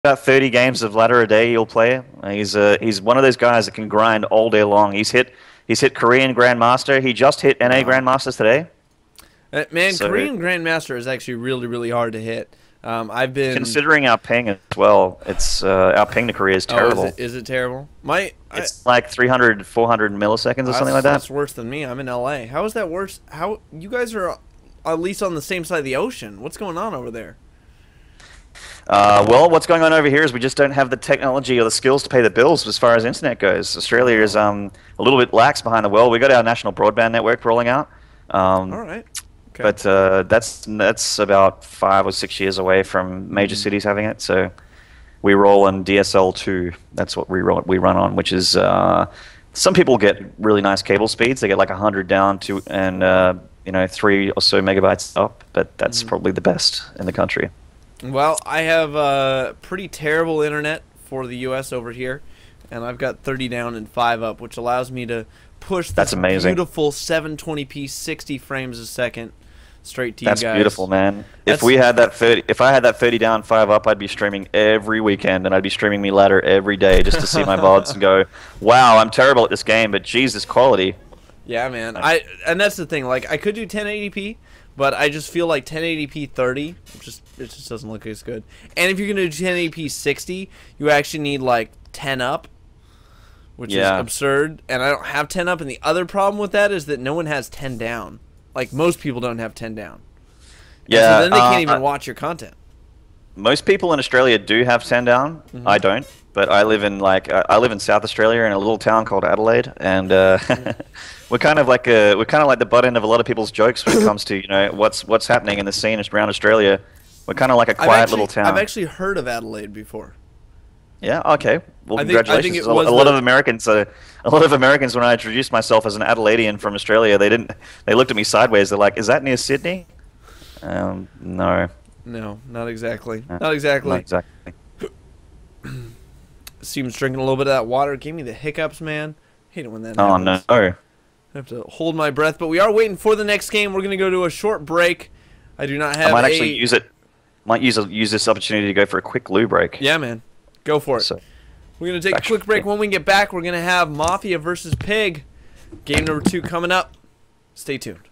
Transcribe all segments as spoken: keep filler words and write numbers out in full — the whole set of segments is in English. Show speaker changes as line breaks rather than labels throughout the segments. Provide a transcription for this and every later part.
about thirty games of ladder a day. He'll play. Uh, He's uh, he's one of those guys that can grind all day long. He's hit he's hit Korean Grandmaster. He just hit N A
Wow.
Grandmasters today.
Uh, man,
So
Korean Grandmaster is actually really, really hard to hit. Um, I've been
considering our ping as well, it's uh, our ping to Korea is
Oh,
terrible.
is it, is it terrible? My, I,
It's like three hundred, four hundred milliseconds or something like that.
That's worse than me. I'm in L A. How is that worse? How you guys are at least on the same side of the ocean? What's going on over there?
Uh, well, what's going on over here is we just don't have the technology or the skills to pay the bills as far as internet goes. Australia is um, a little bit lax behind the world. We got our national broadband network rolling out. Um,
All right. Okay.
But uh, that's that's about five or six years away from major cities having it. So we roll on D S L two. That's what we roll, we run on, which is uh, some people get really nice cable speeds. They get like a hundred down to and uh, you know three or so megabytes up. But that's probably the best in the country.
Well, I have uh, pretty terrible internet for the U S over here, and I've got thirty down and five up, which allows me to push this
That's amazing.
beautiful seven twenty p sixty frames a second straight to
That's
you guys.
beautiful, man.
That's-
If we had that thirty, if I had that thirty down, five up, I'd be streaming every weekend, and I'd be streaming me ladder every day just to see my V O Ds and go, "Wow, I'm terrible at this game, but Jesus, quality."
Yeah, man. I and that's the thing. Like, I could do ten eighty p, but I just feel like ten eighty p thirty just it just doesn't look as good. And if you're gonna do ten eighty p sixty, you actually need like ten up, which
Yeah.
is absurd. And I don't have ten up. And the other problem with that is that no one has ten down. Like, most people don't have ten down. And
Yeah,
so then they
uh,
can't even
uh,
watch your content.
Most people in Australia do have ten down.
Mm-hmm.
I don't, but I live in like uh, I live in South Australia in a little town called Adelaide, and uh, we're kind of like a, we're kind of like the butt end of a lot of people's jokes when it comes to you know what's what's happening in the scene around Australia. We're kind of like a
I've
quiet
actually,
little town.
I've actually heard of Adelaide before.
Yeah. Okay. Well,
I think- I think
congratulations.
it
a,
was
a lot
the-
of Americans, uh, a lot of Americans, when I introduced myself as an Adelaidean from Australia, they didn't. They looked at me sideways. They're like, "Is that near Sydney?" Um, no.
No, not exactly.
No,
Not exactly.
Not exactly.
Seems drinking a little bit of that water gave me the hiccups, man. Hate it when that
Oh
happens.
no.
I have to hold my breath, but we are waiting for the next game. We're gonna go to a short break. I do not have.
I might
a...
actually use it. Might use a, use this opportunity to go for a quick loo break.
Yeah, man, go for it.
So,
We're gonna take a
back
quick break.
shortly.
When we get back, we're gonna have Mafia versus Pig. Game number two coming up. Stay tuned.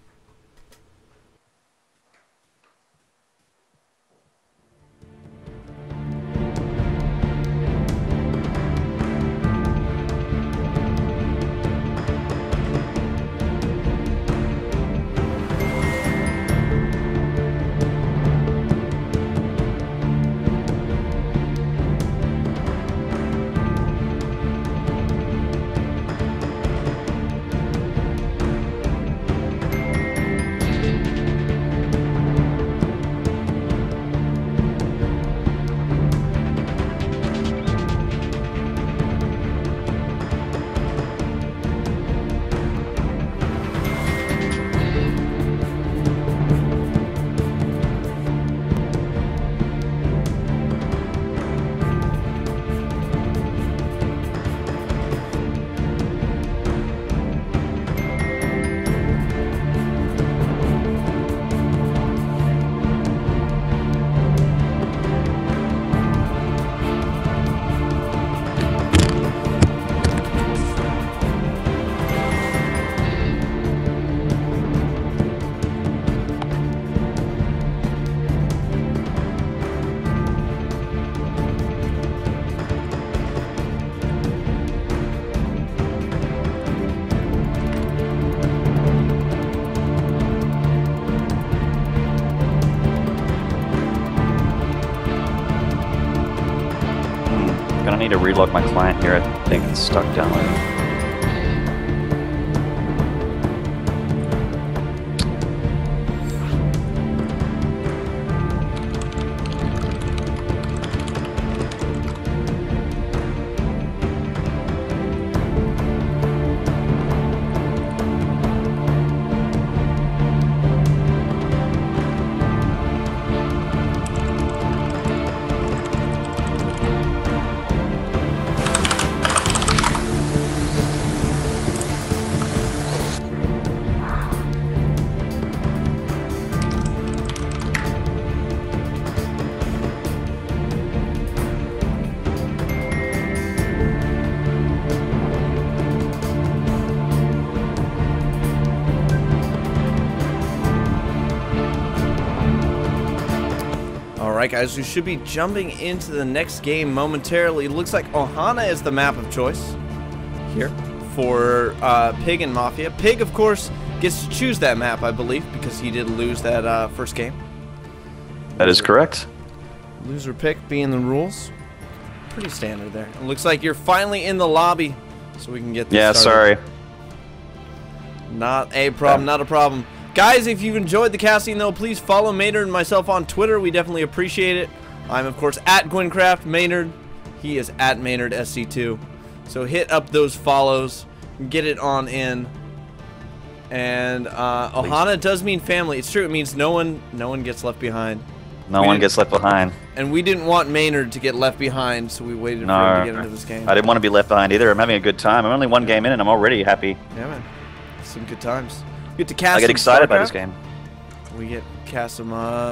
I'm gonna need to relog my client here. I think it's stuck downloading.
Alright guys, we should be jumping into the next game momentarily. It looks like Ohana is the map of choice here for uh, Pig and Mafia. Pig, of course, gets to choose that map, I believe, because he did lose that uh, first game.
That is correct.
Loser pick being the rules. Pretty standard there. It looks like you're finally in the lobby, so we can get this
Yeah,
started.
sorry.
Not a problem, not a problem. Guys, if you've enjoyed the casting, though, please follow Maynard and myself on Twitter. We definitely appreciate it. I'm, of course, at Gwincraft Maynard. He is at Maynard S C two. So hit up those follows. Get it on in. And uh, Ohana does mean family. It's true. It means no one, no one gets left behind.
No
we
one gets left behind.
And we didn't want Maynard to get left behind, so we waited
no,
for him to get into this game.
I didn't want to be left behind either. I'm having a good time. I'm only one game in and I'm already happy.
Yeah, man. Some good times. We get to cast
I get
some
excited
StarCraft.
by this game.
We get cast some, uh...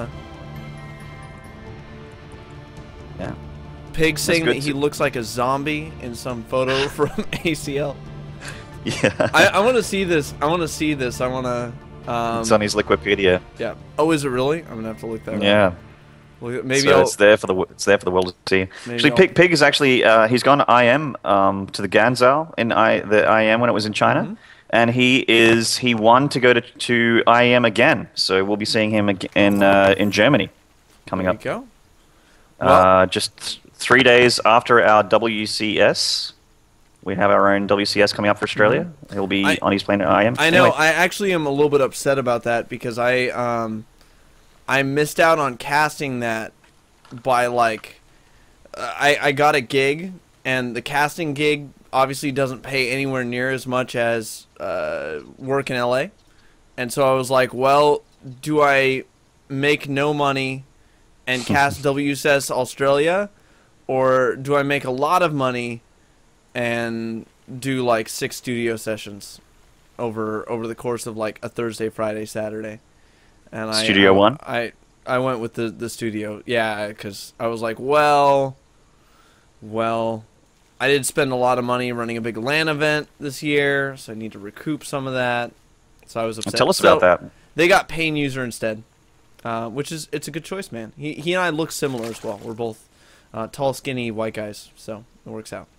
Yeah.
Pig saying that
good
he
too.
looks like a zombie in some photo from A C L.
Yeah.
I, I want to see this. I want to see this. I want to... Um,
It's on his Liquipedia.
Yeah. Oh, is it really? I'm going to have to look that
Yeah.
up. Well, maybe
so
I'll...
it's there for the it's there for the world to see.
Maybe
Actually,
I'll-
Pig, Pig is actually uh, he's gone to I M um, to the Ganzhou in I the I M when it was in China,
Mm-hmm.
and he is he won to go to to I M again. So we'll be seeing him ag- in uh, in Germany coming
There
up.
you go.
Uh, just th- three days after our W C S, we have our own W C S coming up for Australia. He'll be
I-
on his plane at I M.
I know.
Anyway,
I actually am a little bit upset about that because I um I missed out on casting that by like uh, I I got a gig, and the casting gig obviously doesn't pay anywhere near as much as uh, work in L A, and so I was like, well, do I make no money and cast W C S Australia, or do I make a lot of money and do like six studio sessions over over the course of like a Thursday, Friday, Saturday? And I
Studio
I,
One?
I I went with the the studio, yeah, because I was like, well, well, I did spend a lot of money running a big LAN event this year, so I need to recoup some of that. So I was upset.
tell us
So
about that.
They got Pain User instead, uh, which is it's a good choice, man. He he and I look similar as well. We're both uh, tall, skinny white guys, so it works out.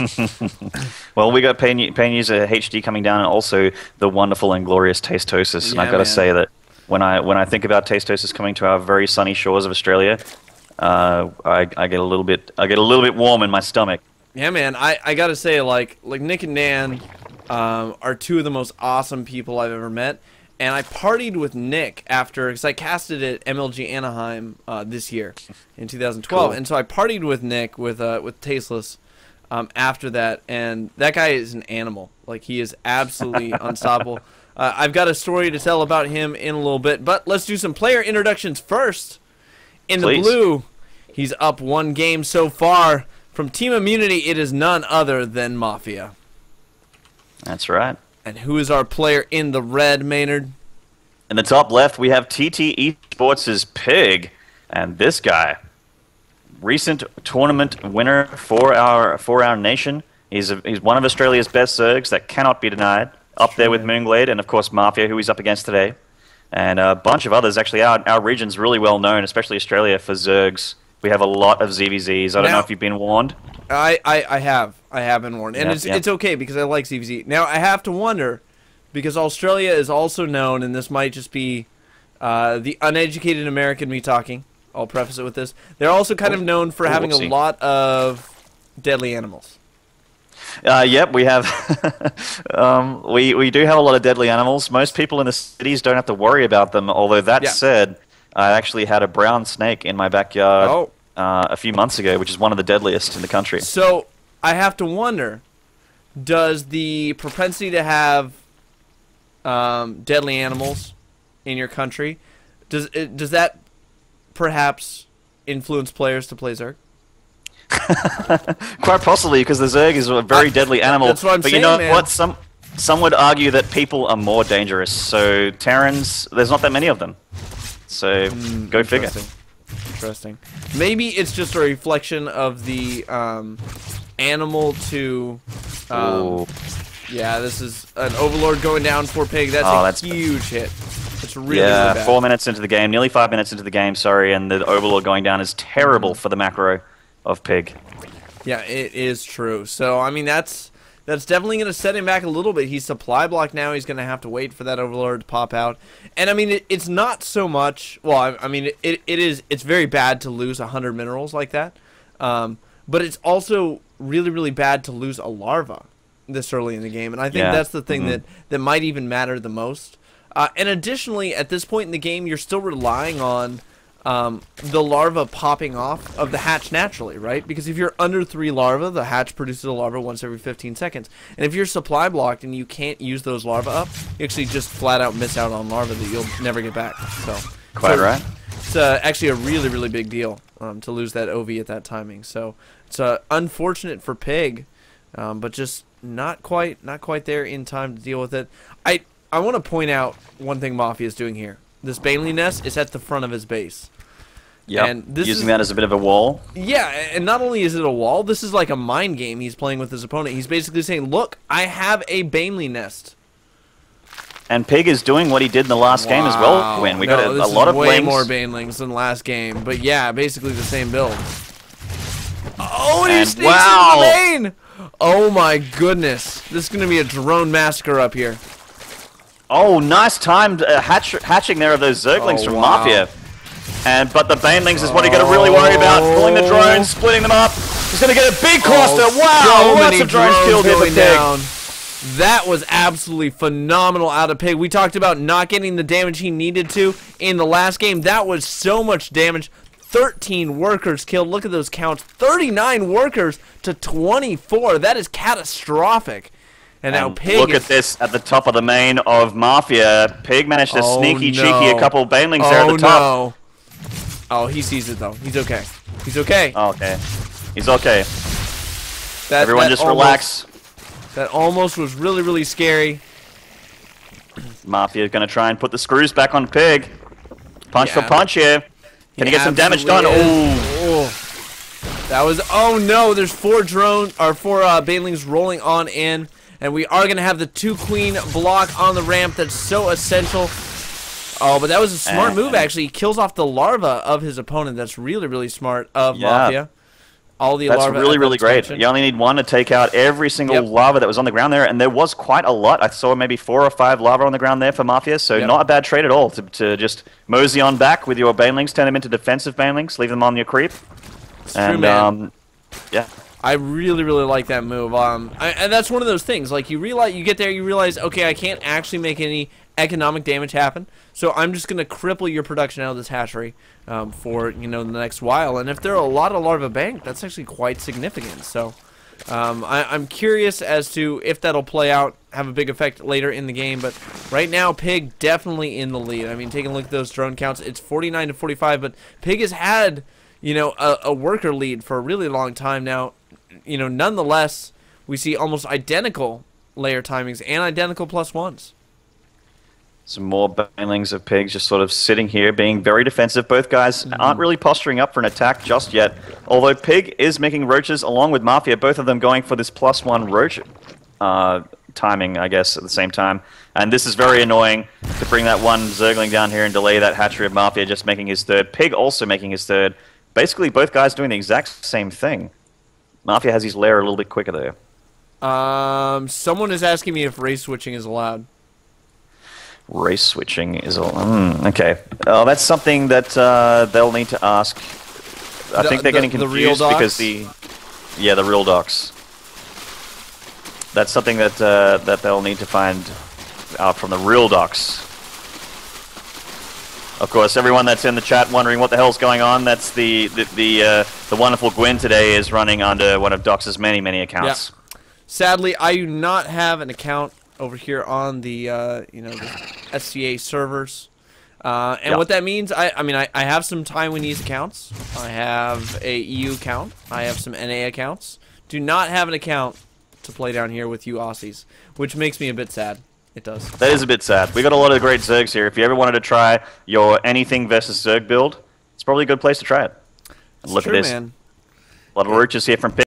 Well, we got Pain, Pain User H D coming down, and also the wonderful and glorious Tastosis. And
Yeah,
I've got to
man.
say that when I when I think about Tastosis coming to our very sunny shores of Australia, uh, I, I get a little bit I get a little bit warm in my stomach.
Yeah, man. I, I gotta say, like like Nick and Dan um, are two of the most awesome people I've ever met, and I partied with Nick after because I casted at M L G Anaheim uh, this year in two thousand twelve,
Cool.
and so I partied with Nick with uh, with Tasteless um, after that, and that guy is an animal. Like he is absolutely unstoppable. Uh, I've got a story to tell about him in a little bit, but let's do some player introductions first. In the
Please.
blue, he's up one game so far. From Team Immunity, it is none other than Mafia.
That's right.
And who is our player in the red, Maynard?
In the top left, we have T T Esports' Pig, and this guy, recent tournament winner for our for our nation. He's a, he's one of Australia's best Zergs that cannot be denied. Up there with Moonglade and of course Mafia, who he's up against today, and a bunch of others. Actually, our our region's really well known, especially Australia, for Zergs. We have a lot of Z V Zs. I don't
Now-
know if you've been warned.
I, I, I have. I have been warned. And
Yep,
it's,
yep.
it's okay because I like Z V Z. Now, I have to wonder, because Australia is also known, and this might just be uh, the uneducated American me talking. I'll preface it with this. They're also kind of known for
Oh,
having a
whoopsie.
lot of deadly animals.
Uh, yep, we have. um, we we do have a lot of deadly animals. Most people in the cities don't have to worry about them. Although that
Yeah.
said, I actually had a brown snake in my backyard
Oh.
uh, a few months ago, which is one of the deadliest in the country.
So, I have to wonder, does the propensity to have um, deadly animals in your country, does it, does that perhaps influence players to play Zerg?
Quite possibly, because the Zerg is a very
I-
deadly animal.
that's what I'm
but
saying,
you know
man.
what? Some some would argue that people are more dangerous. So Terrans, there's not that many of them. So go figure.
Interesting. Interesting. Maybe it's just a reflection of the um, animal to. Um,
Ooh.
yeah, this is an Overlord going down for Pig. That's
Oh,
a
that's-
huge hit. That's It's really,
yeah,
really bad.
four minutes into the game, nearly five minutes into the game, sorry, and the Overlord going down is terrible for the macro of Pig.
Yeah, it is true. So, I mean, that's that's definitely going to set him back a little bit. He's supply blocked now. He's going to have to wait for that Overlord to pop out. And, I mean, it, it's not so much... Well, I, I mean, it, it is... It's very bad to lose one hundred minerals like that. Um, but it's also really, really bad to lose a larva this early in the game. And I think
yeah.
that's the thing
mm-hmm.
that, that might even matter the most. Uh, and additionally, at this point in the game, you're still relying on... Um, the larva popping off of the hatch naturally, right? Because if you're under three larvae, the hatch produces a larva once every fifteen seconds. And if you're supply blocked and you can't use those larvae up, you actually just flat out miss out on larvae that you'll never get back. So
Quite
so
right.
It's uh, actually a really, really big deal um, to lose that O V at that timing. So it's uh, unfortunate for Pig, um, but just not quite, not quite there in time to deal with it. I I want to point out one thing Mafia is doing here. This Baneling nest is at the front of his base.
Yeah, using is, that as a bit of a wall.
Yeah, and not only is it a wall, this is like a mind game he's playing with his opponent. He's basically saying, look, I have a Baneling nest.
And Pig is doing what he did in the last wow. game as well, Quinn. We
no,
got a,
this
a lot
is
of
way
Banelings.
more Banelings than last game. But yeah, basically the same build. Oh, and, and he sneaks
wow.
into the Bane! Oh my goodness. This is going to be a drone massacre up here.
Oh, nice timed uh, hatch hatching there of those Zerglings oh, from wow. Mafia. And But the Banelings is what you got to really worry about. Pulling the drones, splitting them up. He's going to get a big cluster.
Oh,
wow,
so
lots of drones killed here for Pig.
Down. That was absolutely phenomenal out of Pig. We talked about not getting the damage he needed to in the last game. That was so much damage. thirteen workers killed. Look at those counts. thirty-nine workers to twenty-four. That is catastrophic. And now
and
Pig
look
is...
at this at the top of the main of Mafia. Pig managed to
oh,
sneaky
no.
cheeky a couple of Banelings
oh,
there at the top.
No. Oh, he sees it though. He's okay. He's okay.
Oh, okay. He's okay.
That,
Everyone
that
just
almost,
relax.
That almost was really, really scary.
Mafia is going to try and put the screws back on Pig. Punch
yeah.
for punch here. Can he, he get some damage done?
Oh. That was... Oh, no. There's four drone... Or four uh, Banelings rolling on in. And we are going to have the two-queen block on the ramp. That's so essential. Oh, but that was a smart and, move, actually. He kills off the larva of his opponent. That's really, really smart of
yeah.
Mafia. All the
That's
larva
really, really great.
attention.
You only need one to take out every single
yep.
larva that was on the ground there, and there was quite a lot. I saw maybe four or five larva on the ground there for Mafia, so yep. not a bad trade at all to, to just mosey on back with your Banelings, turn them into defensive Banelings, leave them on your creep.
It's
and,
true, man.
Um, yeah.
I really, really like that move. Um, I, and that's one of those things. Like, you realize, you get there, you realize, okay, I can't actually make any economic damage happen, so I'm just going to cripple your production out of this hatchery um, for, you know, the next while. And if there are a lot of larva banked, that's actually quite significant. So um, I, I'm curious as to if that'll play out, have a big effect later in the game. But right now, Pig definitely in the lead. I mean, taking a look at those drone counts, it's forty-nine to forty-five, but Pig has had, you know, a, a worker lead for a really long time now. You know, nonetheless, we see almost identical layer timings and identical plus ones.
Some more Banelings of Pigs just sort of sitting here, being very defensive. Both guys mm-hmm. aren't really posturing up for an attack just yet. Although Pig is making roaches along with Mafia, both of them going for this plus one roach uh, timing, I guess, at the same time. And this is very annoying to bring that one Zergling down here and delay that hatchery of Mafia just making his third. Pig also making his third. Basically, both guys doing the exact same thing. Mafia has his lair a little bit quicker there.
Um, someone is asking me if race switching is allowed.
Race switching is all. Mm, okay. Oh, that's something that uh, they'll need to ask. I
the,
think they're
the,
getting
the real
confused because the yeah the real docs. That's something that uh, that they'll need to find out from the real docs. Of course, everyone that's in the chat wondering what the hell's going on. That's the the the, uh, the wonderful Gwyn today is running under one of Docs's many many accounts.
Yeah. Sadly, I do not have an account over here on the uh, you know the S C A servers, uh, and
yeah.
what that means, I I mean I, I have some Taiwanese accounts, I have a E U account, I have some N A accounts. Do not have an account to play down here with you Aussies, which makes me a bit sad. It does.
That is a bit sad. We got a lot of great Zergs here. If you ever wanted to try your anything versus Zerg build, it's probably a good place to try it.
It's
Look
true,
at this.
Man.
A lot of roaches here from Pig.